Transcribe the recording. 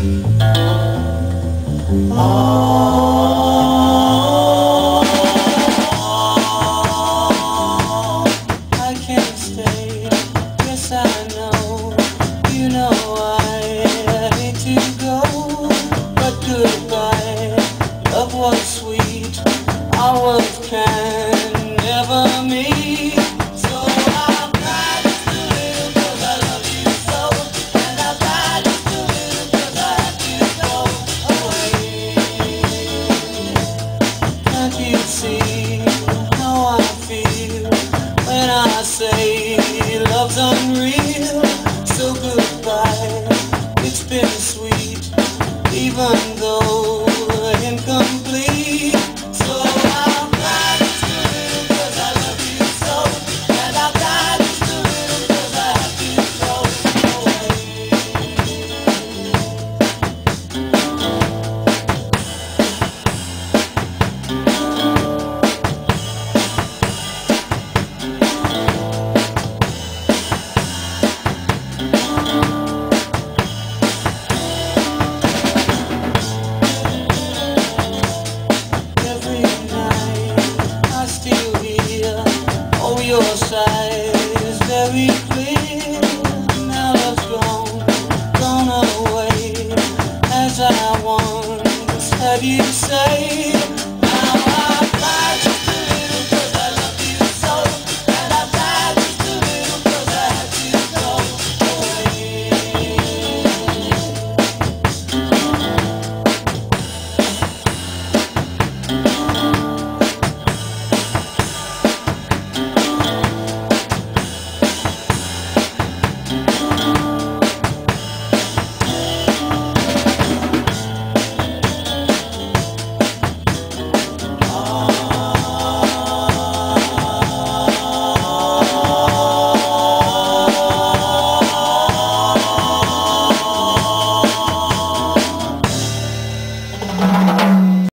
I can't stay. Yes, I know. You know I hate to go, but goodbye. Love was sweet. Our worlds can never meet. So I'll try just a little 'cause I love you so, and I'll try just a little 'cause I have to go away. Can't you see how I feel when I say love's unreal? So goodbye, it's been sweet, even